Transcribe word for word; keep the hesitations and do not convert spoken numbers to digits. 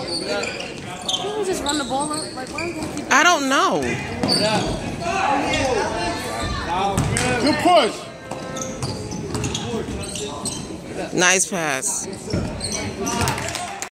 People just run the ball up. Like, why do they keep I don't know. Good push. Nice pass.